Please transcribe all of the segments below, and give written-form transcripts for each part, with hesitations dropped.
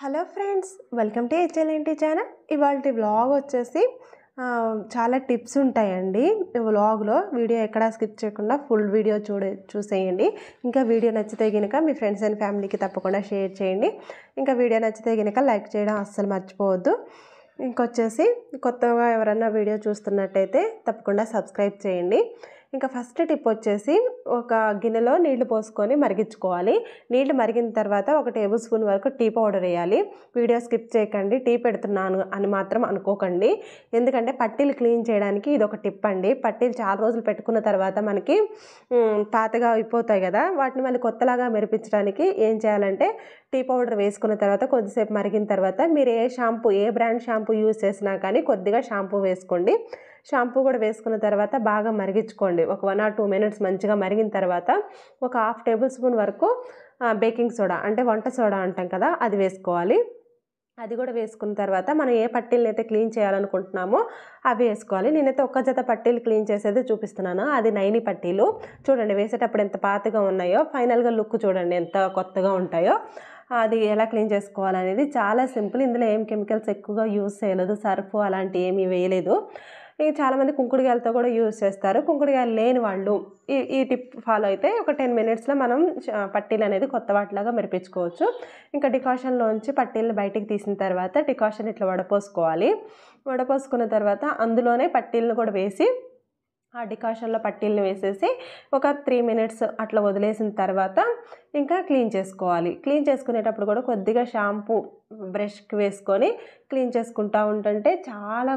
Hello friends, welcome to HLNT channel. ఇవాళ vlog వచ్చేసి చాలా టిప్స్ ఉంటాయండి. వ్లాగ్లో వీడియో ఎక్కడా స్కిప్ చేయకుండా ఫుల్ వీడియో చూసేయండి. ఇంకా వీడియో నచ్చితే కనుక మీ ఫ్రెండ్స్ అండ్ ఫ్యామిలీకి తప్పకుండా షేర్ చేయండి. ఇంకా వీడియో నచ్చితే కనుక లైక్ చేయడం అస్సలు మర్చిపోవద్దు. ఇంకొచ్చేసి కొత్తగా ఎవరన్నా వీడియో చూస్తున్నట్టయితే తప్పకుండా సబ్స్క్రైబ్ చేయండి. ఇంకా ఫస్ట్ టిప్ వచ్చేసి ఒక గిన్నెలో నీళ్లు పోసుకొని మరిగించుకోవాలి. నీళ్లు మరిగిన తర్వాత 1 టేబుల్ స్పూన్ వరకు టీ పౌడర్ వేయాలి. వీడియో స్కిప్ చేయకండి, టీ పెడుతున్నాను అని మాత్రం అనుకోకండి. ఎందుకంటే పట్టీలు క్లీన్ చేయడానికి ఇది ఒక టిప్ అండి. పట్టీలు చాలా రోజులు పెట్టుకున్న తర్వాత మనకి పాతగా అయిపోతాయి కదా, వాటిని మళ్ళీ కొత్తలాగా మెరిపించడానికి ఏం చేయాలంటే టీ పౌడర్ వేసుకున్న తర్వాత కొద్దిసేపు మరిగిన తర్వాత మీరు ఏ బ్రాండ్ షాంపూ యూజ్ చేసినా కానీ కొద్దిగా షాంపూ వేసుకోండి. షాంపూ కూడా వేసుకున్న తర్వాత బాగా మరిగించుకోండి. ఒక 1 or 2 minutes మంచిగా మరిగిన తర్వాత ఒక 1/2 టేబుల్ స్పూన్ వరకు బేకింగ్ సోడా అంటే వంట సోడా అంటాం కదా, అది వేసుకోవాలి. అది కూడా వేసుకున్న తర్వాత మనం ఏ పట్టీలను అయితే క్లీన్ చేయాలనుకుంటున్నామో అవి వేసుకోవాలి. నేనైతే ఒక్క జత పట్టీలు క్లీన్ చేసేది చూపిస్తున్నాను. అది నైని పట్టీలు. చూడండి వేసేటప్పుడు ఎంత పాతగా ఉన్నాయో, ఫైనల్గా లుక్ చూడండి ఎంత కొత్తగా ఉంటాయో. అది ఎలా క్లీన్ చేసుకోవాలనేది చాలా సింపుల్. ఇందులో ఏం కెమికల్స్ ఎక్కువగా యూజ్ చేయలేదు, సర్ఫ్ అలాంటి ఏమీ వేయలేదు. చాలామంది కుంకుడుగాయలతో కూడా యూజ్ చేస్తారు. కుంకుడుగాయలు లేని వాళ్ళు ఈ టిప్ ఫాలో అయితే ఒక 10 minutesలో మనం పట్టీలు అనేది కొత్త వాటిలాగా మెరిపించుకోవచ్చు. ఇంకా డికాషన్లోంచి పట్టీలను బయటికి తీసిన తర్వాత డికాషన్ ఇట్లా వడపోసుకోవాలి. వడపోసుకున్న తర్వాత అందులోనే పట్టీలను కూడా వేసి ఆ డికాషన్లో పట్టీలను వేసేసి ఒక 3 minutes అట్లా వదిలేసిన తర్వాత ఇంకా క్లీన్ చేసుకోవాలి. క్లీన్ చేసుకునేటప్పుడు కూడా కొద్దిగా షాంపూ బ్రష్కి వేసుకొని క్లీన్ చేసుకుంటూ ఉంటుంటే చాలా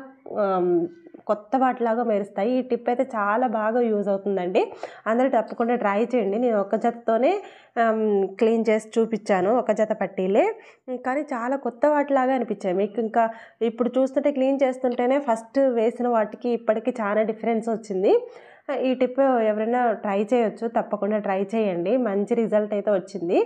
కొత్త వాటిలాగా మెరుస్తాయి. ఈ టిప్ అయితే చాలా బాగా యూజ్ అవుతుందండి. అందరూ తప్పకుండా ట్రై చేయండి. నేను ఒక జతతోనే క్లీన్ చేసి చూపించాను, ఒక జత పట్టీలే, కానీ చాలా కొత్త వాటిలాగా అనిపించాయి. మీకు ఇంకా ఇప్పుడు చూస్తుంటే క్లీన్ చేస్తుంటేనే ఫస్ట్ వేసిన వాటికి ఇప్పటికి చాలా డిఫరెన్స్ వచ్చింది. ఈ టిప్ ఎవరైనా ట్రై చేయొచ్చు, తప్పకుండా ట్రై చేయండి. మంచి రిజల్ట్ అయితే వచ్చింది.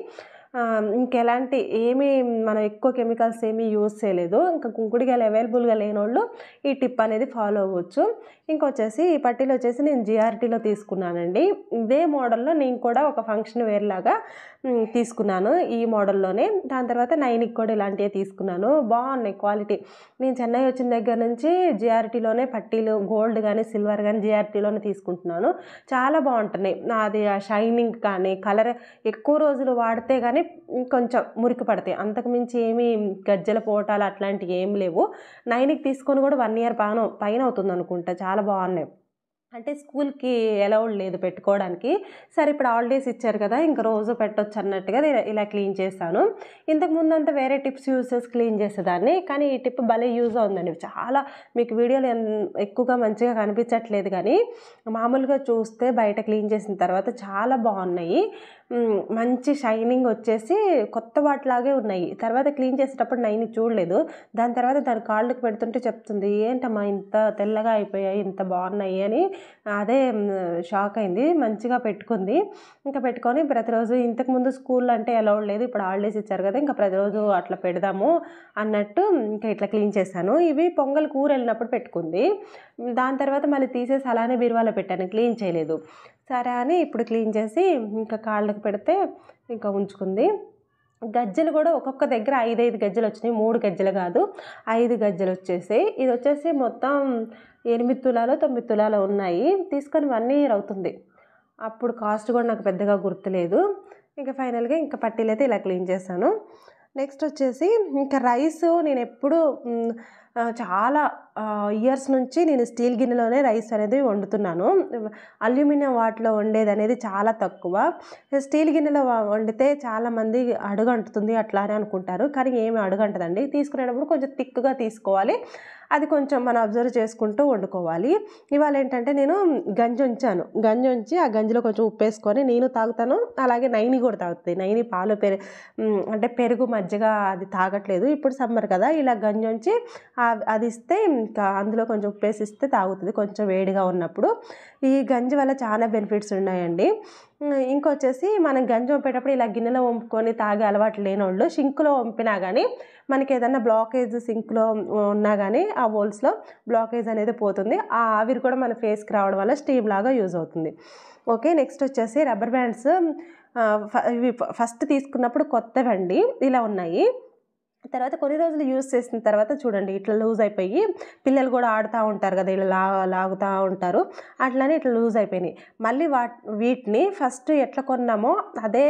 ఇంకెలాంటి మనం ఎక్కువ కెమికల్స్ ఏమీ యూజ్ చేయలేదు. ఇంకా కుంకుడుగాయలు అవైలబుల్గా లేని వాళ్ళు ఈ టిప్ అనేది ఫాలో అవ్వచ్చు. ఇంకొచ్చేసి ఈ పట్టీలు వచ్చేసి నేను GRTలో తీసుకున్నానండి. ఇదే మోడల్లో నేను కూడా ఒక ఫంక్షన్ వేర్ లాగా తీసుకున్నాను ఈ మోడల్లోనే. దాని తర్వాత నైనికి కూడా ఇలాంటివే తీసుకున్నాను. బాగున్నాయి క్వాలిటీ. నేను చెన్నై వచ్చిన దగ్గర నుంచి GRTలోనే పట్టీలు గోల్డ్ కానీ సిల్వర్ కానీ GRTలోనే తీసుకుంటున్నాను. చాలా బాగుంటున్నాయి. అది షైనింగ్ కానీ కలర్ ఎక్కువ రోజులు వాడితే కానీ కొంచెం మురికి పడతాయి. అంతకుమించి ఏమీ గజ్జల పోటాలు అట్లాంటివి ఏం లేవు. నైనికి తీసుకొని కూడా 1 year పైన అవుతుంది అనుకుంటా. చాలా బాగున్నాయి. అంటే స్కూల్కి అలౌడ్ లేదు పెట్టుకోవడానికి. సరే ఇప్పుడు హాలిడేస్ ఇచ్చారు కదా, ఇంకా రోజు పెట్టొచ్చు అన్నట్టుగా ఇలా క్లీన్ చేశాను. ఇంతకుముందు అంతా వేరే టిప్స్ యూజ్ చేసి క్లీన్ చేసేదాన్ని, కానీ ఈ టిప్ భలే యూజ్ అవుతుందండి. చాలా మీకు వీడియోలు ఎక్కువగా మంచిగా కనిపించట్లేదు, కానీ మామూలుగా చూస్తే బయట క్లీన్ చేసిన తర్వాత చాలా బాగున్నాయి. మంచి షైనింగ్ వచ్చేసి కొత్త వాటిలాగే ఉన్నాయి. తర్వాత క్లీన్ చేసేటప్పుడు నైని చూడలేదు. దాని తర్వాత దాని కాళ్ళకి పెడుతుంటే చెప్తుంది, ఏంటమ్మా ఇంత తెల్లగా అయిపోయాయి, ఇంత బాగున్నాయి అని. అదే షాక్ అయింది. మంచిగా పెట్టుకుంది. ఇంకా పెట్టుకొని ప్రతిరోజు, ఇంతకుముందు స్కూల్ అంటే అలౌడ్ లేదు, ఇప్పుడు హాలిడేస్ ఇచ్చారు కదా, ఇంకా ప్రతిరోజు అట్లా పెడదాము అన్నట్టు ఇంకా ఇట్లా క్లీన్ చేశాను. ఇవి పొంగల్ కూర వెళ్ళినప్పుడు పెట్టుకుంది. దాని తర్వాత మళ్ళీ తీసేసి అలానే బీరువాలో పెట్టాను, క్లీన్ చేయలేదు. సరే అని ఇప్పుడు క్లీన్ చేసి ఇంకా కాళ్ళకి పెడితే ఇంకా ఉంచుకుంది. గజ్జలు కూడా ఒక్కొక్క దగ్గర 5 గజ్జలు వచ్చినాయి. 3 గజ్జలు కాదు, 5 గజ్జలు వచ్చేసాయి. ఇది వచ్చేసి మొత్తం 8 తులాలు 9 తులాలు ఉన్నాయి. తీసుకొని 1 year అవుతుంది. అప్పుడు కాస్ట్ కూడా నాకు పెద్దగా గుర్తులేదు. ఇంకా ఫైనల్గా ఇంకా పట్టీలు అయితే ఇలా క్లీన్ చేశాను. నెక్స్ట్ వచ్చేసి ఇంకా రైస్ నేను ఎప్పుడు చాలా ఇయర్స్ నుంచి నేను స్టీల్ గిన్నెలోనే రైస్ అనేది వండుతున్నాను. అల్యూమినియం వాటిలో వండేది అనేది చాలా తక్కువ. స్టీల్ గిన్నెలో వండితే చాలామంది అడుగంటుతుంది అట్లా అని అనుకుంటారు, కానీ ఏమి అడుగంటదండి. తీసుకునేటప్పుడు కొంచెం థిక్గా తీసుకోవాలి. అది కొంచెం మనం అబ్జర్వ్ చేసుకుంటూ వండుకోవాలి. ఇవాళ ఏంటంటే నేను గంజి ఉంచి ఆ గంజిలో కొంచెం ఉప్పు వేసుకొని నేను తాగుతాను, అలాగే నైని కూడా తాగుతుంది. నైని పాలు అంటే పెరుగు మజ్జిగ అది తాగట్లేదు. ఇప్పుడు సమ్మర్ కదా, ఇలా గంజి ఉంచి అది ఇస్తే ఇంకా అందులో కొంచెం ఉప్పు వేసి ఇస్తే తాగుతుంది కొంచెం వేడిగా ఉన్నప్పుడు. ఈ గంజి వల్ల చాలా బెనిఫిట్స్ ఉన్నాయండి. ఇంకొచ్చేసి మనం గంజి వంపేటప్పుడు ఇలా గిన్నెలో వంపుకొని తాగే అలవాటు లేని వాళ్ళు సింక్లో వంపినా కానీ మనకి ఏదన్నా బ్లాకేజ్ సింక్లో ఉన్నా కానీ ఆ హోల్స్లో బ్లాకేజ్ అనేది పోతుంది. ఆ ఆవిరి కూడా మన ఫేస్కి రావడం వల్ల స్టీమ్ లాగా యూజ్ అవుతుంది. ఓకే, నెక్స్ట్ వచ్చేసి రబ్బర్ బ్యాండ్స్. ఇవి ఫస్ట్ తీసుకున్నప్పుడు కొత్తవండి, ఇలా ఉన్నాయి. తర్వాత కొన్ని రోజులు యూజ్ చేసిన తర్వాత చూడండి ఇట్లా లూజ్ అయిపోయి పిల్లలు కూడా ఆడుతూ ఉంటారు కదా, ఇలా లాగుతూ ఉంటారు, అట్లనే ఇట్లా లూజ్ అయిపోయినాయి. మళ్ళీ వీటిని ఫస్ట్ ఎట్లా కొన్నామో అదే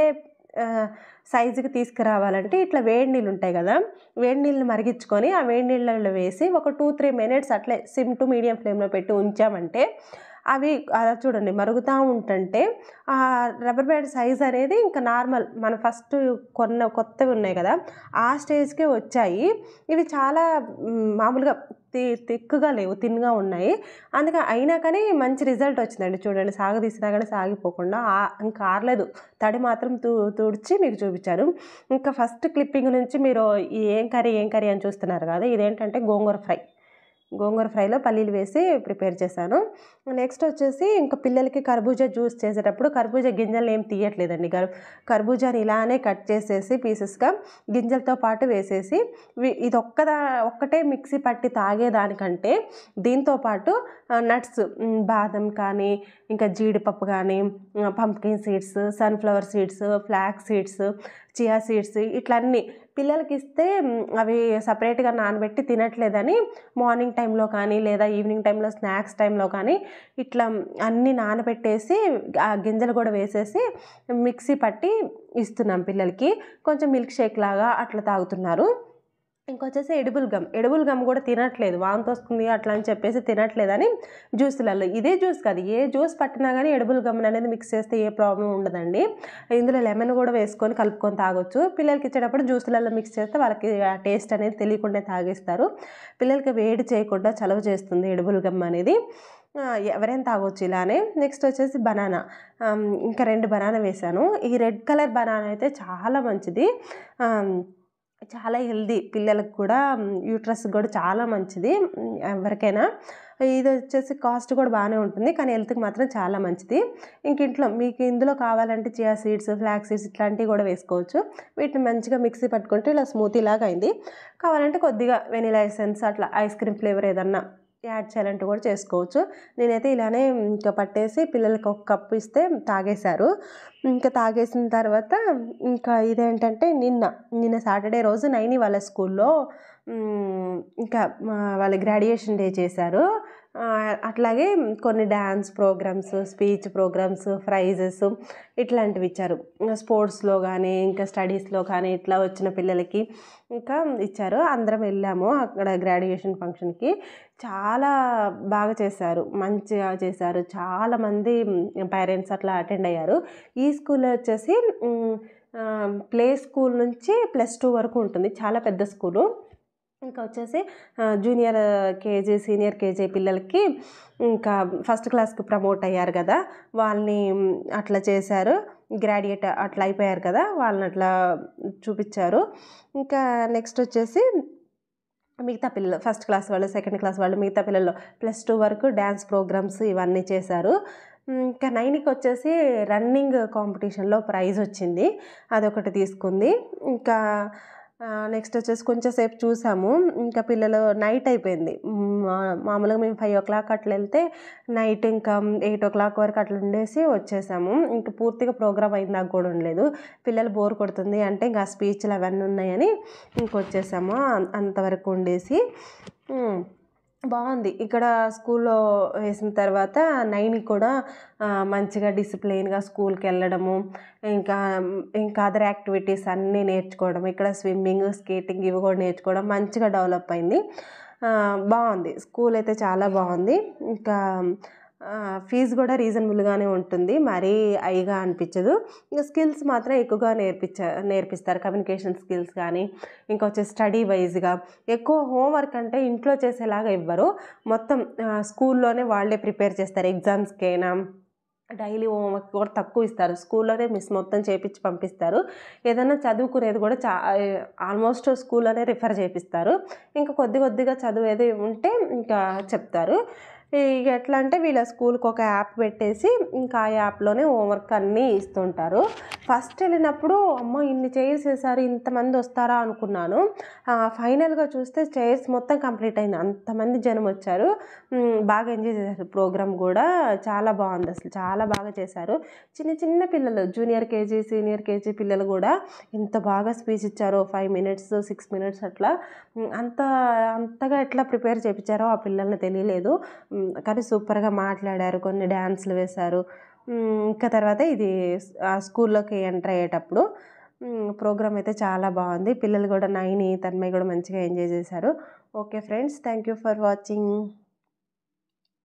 సైజుకి తీసుకురావాలంటే ఇట్లా వేడి నీళ్ళు ఉంటాయి కదా, వేడి నీళ్ళు మరిగించుకొని ఆ వేడి నీళ్ళలో వేసి ఒక 2-3 మినిట్స్ అట్లే సిమ్ టు మీడియం ఫ్లేమ్లో పెట్టి ఉంచామంటే అవి అలా చూడండి మరుగుతూ ఉంటుంటే ఆ రబ్బర్ బ్యాండ్ సైజ్ అనేది ఇంకా నార్మల్ మన ఫస్ట్ కొత్తవి ఉన్నాయి కదా ఆ స్టేజ్కే వచ్చాయి. ఇవి చాలా మామూలుగా తిక్కుగా లేవు, తిన్గా ఉన్నాయి. అందుకే అయినా కానీ మంచి రిజల్ట్ వచ్చిందండి. చూడండి సాగదీసినా కానీ సాగిపోకుండా ఇంకా ఆరలేదు, తడి మాత్రం తుడిచి మీకు చూపించాను. ఇంకా ఫస్ట్ క్లిప్పింగ్ నుంచి మీరు ఏం కర్రీ అని చూస్తున్నారు కదా, ఇదేంటంటే గోంగూర ఫ్రైలో పల్లీలు వేసి ప్రిపేర్ చేశాను. నెక్స్ట్ వచ్చేసి ఇంకా పిల్లలకి కర్బూజా జ్యూస్ చేసేటప్పుడు కర్బూజా గింజలు ఏం తీయట్లేదండి. కర్బూజాని ఇలానే కట్ చేసేసి పీసెస్గా గింజలతో పాటు వేసేసి ఇది ఒక్కటే మిక్సీ పట్టి తాగేదానికంటే దీంతోపాటు నట్స్ బాదం కానీ ఇంకా జీడిపప్పు కానీ pumpkin seeds, sunflower seeds, flax seeds, chia seeds ఇట్లా అన్నీ పిల్లలకి ఇస్తే అవి సపరేట్గా నానబెట్టి తినట్లేదని మార్నింగ్ టైంలో కానీ లేదా ఈవినింగ్ టైంలో స్నాక్స్ టైంలో కానీ ఇట్లా అన్నీ నానబెట్టేసి ఆ గింజలు కూడా వేసేసి మిక్సీ పట్టి ఇస్తున్నాం పిల్లలకి. కొంచెం మిల్క్ షేక్ లాగా అట్లా తాగుతున్నారు. ఇంకొచ్చేసి ఎడిబుల్ గమ్ కూడా తినట్లేదు, వాంతి వస్తుంది అట్లా అని చెప్పేసి తినట్లేదని జ్యూస్లలో, ఇదే జ్యూస్ కాదు ఏ జ్యూస్ పట్టినా కానీ ఎడిబుల్ గమ్ అనేది మిక్స్ చేస్తే ఏ ప్రాబ్లం ఉండదండి. ఇందులో లెమన్ కూడా వేసుకొని కలుపుకొని తాగొచ్చు. పిల్లలకి ఇచ్చేటప్పుడు జ్యూస్లలో మిక్స్ చేస్తే వాళ్ళకి ఆ టేస్ట్ అనేది తెలియకుండా తాగేస్తారు. పిల్లలకి వేడి చేయకుండా చలవ చేస్తుంది ఎడిబుల్ గమ్ అనేది, ఎవరైనా తాగొచ్చు ఇలానే. నెక్స్ట్ వచ్చేసి బనానా, ఇంకా 2 బనానా వేసాను. ఈ రెడ్ కలర్ బనానా అయితే చాలా మంచిది, చాలా హెల్దీ, పిల్లలకు కూడా యూట్రస్ కూడా చాలా మంచిది ఎవరికైనా. ఇది వచ్చేసి కాస్ట్ కూడా బాగానే ఉంటుంది కానీ హెల్త్కి మాత్రం చాలా మంచిది. ఇంట్లో మీకు ఇందులో కావాలంటే చియా సీడ్స్, ఫ్లాక్స్ సీడ్స్ ఇట్లాంటివి కూడా వేసుకోవచ్చు. వీటిని మంచిగా మిక్సీ పట్టుకుంటే ఇలా స్మూతీ లాగా అయింది. కావాలంటే కొద్దిగా వెనిలా ఎసెన్స్ అట్లా ఐస్ క్రీమ్ ఫ్లేవర్ ఏదన్నా యాడ్ చేయాలంటూ కూడా చేసుకోవచ్చు. నేనైతే ఇలానే ఇంకా పట్టేసి పిల్లలకి ఒక కప్పు ఇస్తే తాగేశారు. ఇంకా తాగేసిన తర్వాత ఇంకా ఇదేంటంటే నిన్న సాటర్డే రోజు నైని వాళ్ళ స్కూల్లో ఇంకా వాళ్ళ గ్రాడ్యుయేషన్ డే చేశారు. అట్లాగే కొన్ని dance programmes, speech programmes, prizes ఇట్లాంటివి ఇచ్చారు. స్పోర్ట్స్లో కానీ ఇంకా స్టడీస్లో కానీ ఇట్లా వచ్చిన పిల్లలకి ఇంకా ఇచ్చారు. అందరం వెళ్ళాము అక్కడ గ్రాడ్యుయేషన్ ఫంక్షన్కి. చాలా బాగా చేశారు, మంచిగా చేశారు. చాలామంది పేరెంట్స్ అట్లా అటెండ్ అయ్యారు. ఈ స్కూల్లో వచ్చేసి ప్లే స్కూల్ నుంచి +2 వరకు ఉంటుంది, చాలా పెద్ద స్కూలు. ఇంకా వచ్చేసి జూనియర్ కేజీ, సీనియర్ కేజీ పిల్లలకి ఇంకా ఫస్ట్ క్లాస్కి ప్రమోట్ అయ్యారు కదా వాళ్ళని అట్లా చేశారు. గ్రాడ్యుయేట్ అట్లా అయిపోయారు కదా వాళ్ళని అట్లా చూపించారు. ఇంకా నెక్స్ట్ వచ్చేసి మిగతా పిల్లలు ఫస్ట్ క్లాస్ వాళ్ళు, సెకండ్ క్లాస్ వాళ్ళు, మిగతా పిల్లలు +2 వరకు డ్యాన్స్ ప్రోగ్రామ్స్ ఇవన్నీ చేశారు. ఇంకా 9కి వచ్చేసి రన్నింగ్ కాంపిటీషన్లో ప్రైజ్ వచ్చింది, అదొకటి తీసుకుంది. ఇంకా నెక్స్ట్ వచ్చేసి కొంచెం సేపు చూసాము. ఇంకా పిల్లలు నైట్ అయిపోయింది, మామూలుగా మేము 5 o'clock అట్లా వెళ్తే నైట్ ఇంకా 8 o'clock వరకు అట్లా ఉండేసి వచ్చేసాము. ఇంకా పూర్తిగా ప్రోగ్రామ్ అయిందాక కూడా ఉండలేదు. పిల్లలు బోర్ కొడుతుంది అంటే ఇంకా స్పీచ్లు అవన్నీ ఉన్నాయని ఇంకొచ్చేసాము. అంతవరకు ఉండేసి బాగుంది. ఇక్కడ స్కూల్లో వేసిన తర్వాత 9కి కూడా మంచిగా డిసిప్లిన్గా స్కూల్కి వెళ్ళడము, ఇంకా అదర్ యాక్టివిటీస్ అన్నీ నేర్చుకోవడం, ఇక్కడ స్విమ్మింగ్, స్కేటింగ్ ఇవి కూడా నేర్చుకోవడం మంచిగా డెవలప్ అయింది. బాగుంది స్కూల్ అయితే చాలా బాగుంది. ఇంకా ఫీజు కూడా రీజనబుల్గానే ఉంటుంది, మరీ హైగా అనిపించదు. ఇంకా స్కిల్స్ మాత్రం ఎక్కువగా నేర్పిస్తారు, కమ్యూనికేషన్ స్కిల్స్ కానీ ఇంకా వచ్చే స్టడీ వైజ్గా. ఎక్కువ హోంవర్క్ అంటే ఇంట్లో చేసేలాగా ఇవ్వరు, మొత్తం స్కూల్లోనే వాళ్ళే ప్రిపేర్ చేస్తారు. ఎగ్జామ్స్కైనా డైలీ హోంవర్క్ కూడా తక్కువ ఇస్తారు, స్కూల్లోనే మొత్తం చేపించి పంపిస్తారు. ఏదైనా చదువుకునేది కూడా ఆల్మోస్ట్ స్కూల్లోనే రిఫర్ చేపిస్తారు. ఇంకా కొద్దిగా చదువు ఏది ఉంటే ఇంకా చెప్తారు. ఇక ఎట్లా అంటే వీళ్ళ స్కూల్కి ఒక యాప్ పెట్టేసి ఇంకా ఆ యాప్లోనే హోంవర్క్ అన్నీ ఇస్తుంటారు. ఫస్ట్ వెళ్ళినప్పుడు అమ్మో ఇన్ని చైర్స్ వేసారు, ఇంతమంది వస్తారా అనుకున్నాను. ఫైనల్గా చూస్తే చైర్స్ మొత్తం కంప్లీట్ అయింది, అంతమంది జనం వచ్చారు. బాగా ఎంజాయ్ చేశారు. ప్రోగ్రామ్ కూడా చాలా బాగుంది, అసలు చాలా బాగా చేశారు. చిన్న చిన్న పిల్లలు జూనియర్ కేజీ సీనియర్ కేజీ పిల్లలు కూడా ఎంత బాగా స్పీచ్ ఇచ్చారో, 5 మినిట్స్ 6 మినిట్స్ అట్లా. అంతగా ఎట్లా ప్రిపేర్ చేయించారో ఆ పిల్లల్ని తెలియలేదు. కానీ సూపర్గా మాట్లాడారు, కొన్ని డ్యాన్స్లు వేశారు. ఇంకా తర్వాత ఇది ఆ స్కూల్లోకి ఎంటర్ అయ్యేటప్పుడు ప్రోగ్రామ్ అయితే చాలా బాగుంది. పిల్లలు కూడా నైని తన్మయ్ కూడా మంచిగా ఎంజాయ్ చేశారు. Okay friends, thank you for watching.